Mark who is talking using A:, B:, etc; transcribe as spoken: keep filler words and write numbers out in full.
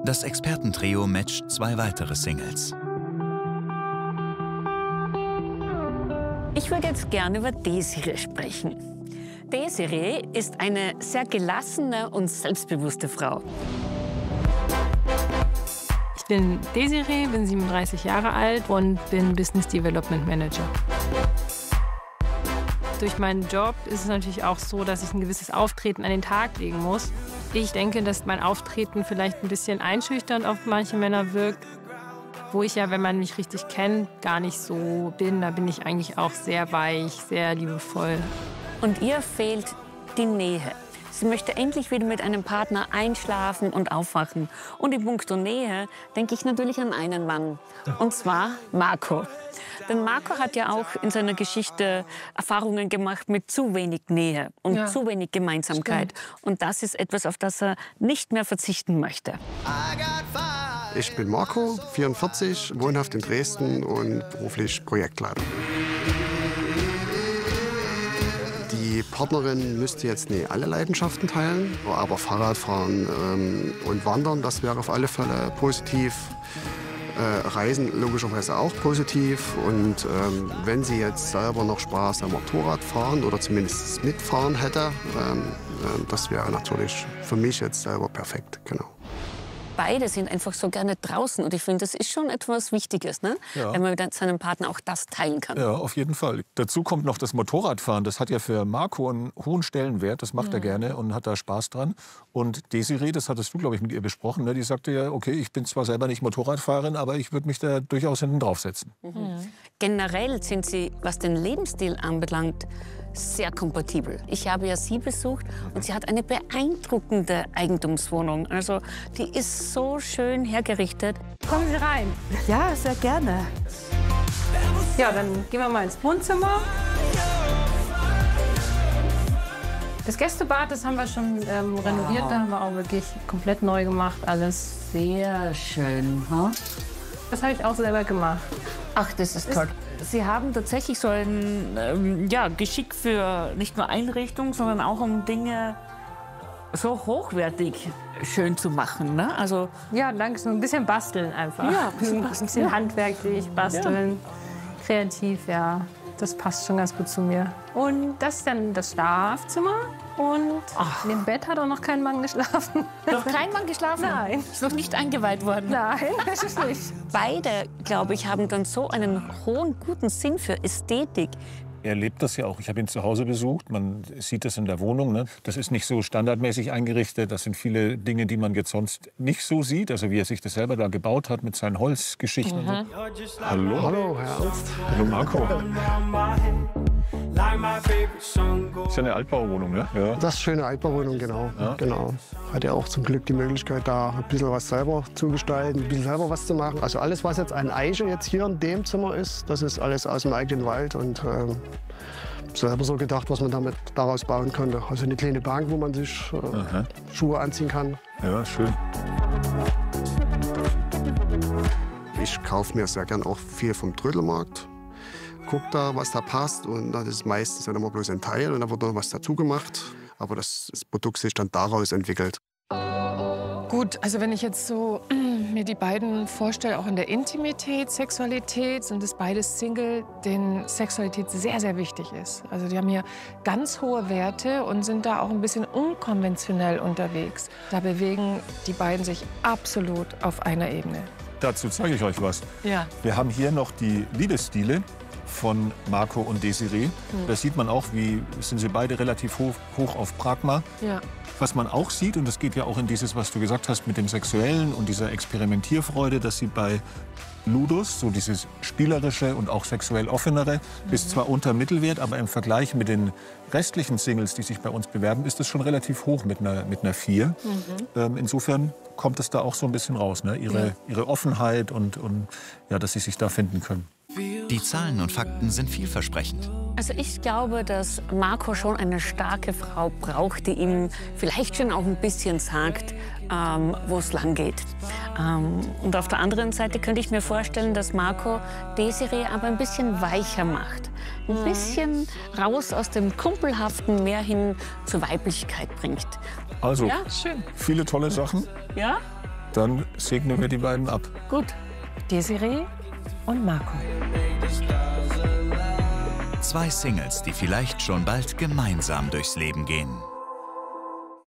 A: Das Expertentrio matcht zwei weitere Singles.
B: Ich würde jetzt gerne über Desiree sprechen. Desiree ist eine sehr gelassene und selbstbewusste Frau.
C: Ich bin Desiree, bin siebenunddreißig Jahre alt und bin Business Development Manager. Durch meinen Job ist es natürlich auch so, dass ich ein gewisses Auftreten an den Tag legen muss. Ich denke, dass mein Auftreten vielleicht ein bisschen einschüchternd auf manche Männer wirkt. Wo ich ja, wenn man mich richtig kennt, gar nicht so bin. Da bin ich eigentlich auch sehr weich, sehr liebevoll.
B: Und ihr fehlt die Nähe. Sie möchte endlich wieder mit einem Partner einschlafen und aufwachen. Und in puncto Nähe denke ich natürlich an einen Mann. Und zwar Marco. Denn Marco hat ja auch in seiner Geschichte Erfahrungen gemacht mit zu wenig Nähe und ja. zu wenig Gemeinsamkeit. Stimmt. Und das ist etwas, auf das er nicht mehr verzichten möchte.
D: Ich bin Marco, vierundvierzig, wohnhaft in Dresden und beruflich Projektleiter. Die Partnerin müsste jetzt nicht alle Leidenschaften teilen, aber Fahrradfahren ähm, und Wandern, das wäre auf alle Fälle positiv. Äh, Reisen logischerweise auch positiv. Und ähm, wenn sie jetzt selber noch Spaß am Motorradfahren oder zumindest mitfahren hätte, ähm, äh, das wäre natürlich für mich jetzt selber perfekt. Genau.
B: Beide sind einfach so gerne draußen. Und ich finde, das ist schon etwas Wichtiges, ne?
E: Ja.
B: Wenn man mit seinem Partner auch das teilen kann.
E: Ja, auf jeden Fall. Dazu kommt noch das Motorradfahren. Das hat ja für Marco einen hohen Stellenwert. Das macht mhm. er gerne und hat da Spaß dran. Und Desiree, das hattest du, glaube ich, mit ihr besprochen, ne? Die sagte ja, okay, ich bin zwar selber nicht Motorradfahrerin, aber ich würde mich da durchaus hinten draufsetzen.
B: Mhm. Generell sind sie, was den Lebensstil anbelangt, sehr kompatibel. Ich habe ja sie besucht und sie hat eine beeindruckende Eigentumswohnung. Also die ist so schön hergerichtet.
C: Kommen Sie rein.
F: Ja, sehr gerne.
C: Ja, dann gehen wir mal ins Wohnzimmer. Das Gästebad, das haben wir schon ähm, renoviert.
F: Wow.
C: Da haben wir auch wirklich komplett neu gemacht, alles.
F: Sehr schön. Huh?
C: Das habe ich auch selber gemacht.
B: Ach, das ist toll. Sie haben tatsächlich so ein ähm, ja, Geschick für nicht nur Einrichtung, sondern auch um Dinge so hochwertig schön zu machen. Ne? Also,
C: ja, danke. So ein bisschen basteln einfach.
B: Ja,
C: ein bisschen, ein bisschen ja. handwerklich basteln, ja. kreativ, ja. Das passt schon ganz gut zu mir. Und das ist dann das Schlafzimmer. Und Ach. in dem Bett hat auch noch kein Mann geschlafen.
B: Noch kein Mann geschlafen?
C: Nein.
B: Ist noch nicht eingeweiht worden?
C: Nein, das ist nicht.
B: Beide, glaube ich, haben dann so einen hohen, guten Sinn für Ästhetik.
E: Er lebt das ja auch. Ich habe ihn zu Hause besucht. Man sieht das in der Wohnung. Ne? Das ist nicht so standardmäßig eingerichtet. Das sind viele Dinge, die man jetzt sonst nicht so sieht. Also wie er sich das selber da gebaut hat mit seinen Holzgeschichten. Mhm. Und so. Hallo.
D: Hallo, Herr Ernst.
E: Hallo, Marco. Das ist ja eine Altbauwohnung, ne? Ja.
D: Das ist eine schöne Altbauwohnung, genau.
E: Ja.
D: genau. Hat ja auch zum Glück die Möglichkeit, da ein bisschen was selber zu gestalten, ein bisschen selber was zu machen. Also alles, was jetzt an Eiche jetzt hier in dem Zimmer ist, das ist alles aus dem eigenen Wald und ähm, selber so gedacht, was man damit daraus bauen konnte. Also eine kleine Bank, wo man sich äh, Schuhe anziehen kann.
E: Ja, schön.
D: Ich kaufe mir sehr gern auch viel vom Trödelmarkt. Guck da, was da passt, und das ist meistens dann immer bloß ein Teil und da wird noch was dazu gemacht. Aber das, das Produkt sich dann daraus entwickelt.
G: Gut, also wenn ich jetzt so mir die beiden vorstelle, auch in der Intimität, Sexualität, sind es beides Single, denen Sexualität sehr, sehr wichtig ist. Also die haben hier ganz hohe Werte und sind da auch ein bisschen unkonventionell unterwegs. Da bewegen die beiden sich absolut auf einer Ebene.
E: Dazu zeige ich euch was.
G: Ja.
E: Wir haben hier noch die Liebesstile von Marco und Desiree. Hm. Da sieht man auch, wie sind sie beide relativ hoch, hoch auf Pragma.
G: Ja.
E: Was man auch sieht, und das geht ja auch in dieses, was du gesagt hast, mit dem Sexuellen und dieser Experimentierfreude, dass sie bei Ludus, so dieses spielerische und auch sexuell offenere, mhm. ist zwar unter Mittelwert, aber im Vergleich mit den restlichen Singles, die sich bei uns bewerben, ist es schon relativ hoch mit einer, mit einer vier. Mhm. Ähm, insofern kommt es da auch so ein bisschen raus, ne? ihre, ja. ihre Offenheit und, und ja, dass sie sich da finden können.
A: Die Zahlen und Fakten sind vielversprechend.
B: Also ich glaube, dass Marco schon eine starke Frau braucht, die ihm vielleicht schon auch ein bisschen sagt, ähm, wo es lang geht. Ähm, und auf der anderen Seite könnte ich mir vorstellen, dass Marco Desiree aber ein bisschen weicher macht. Ein mhm. bisschen raus aus dem Kumpelhaften, mehr hin zur Weiblichkeit bringt.
E: Also,
B: ja, schön.
E: viele tolle Sachen.
B: Ja?
E: Dann segnen wir die beiden ab.
B: Gut.
G: Desiree und Marco.
A: Zwei Singles, die vielleicht schon bald gemeinsam durchs Leben gehen.